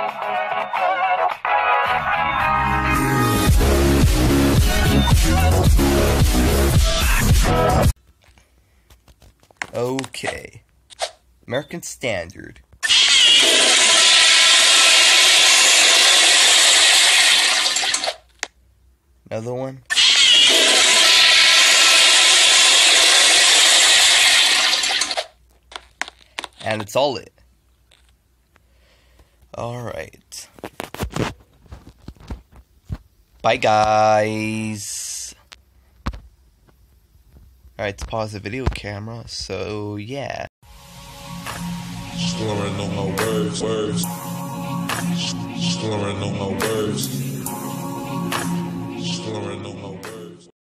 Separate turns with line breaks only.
Okay. American Standard. Another one. And it's all it. Alright. Bye, guys. Alright, let's pause the video camera. So, yeah.
Slurring on my words. Slurring on my words. Slurring on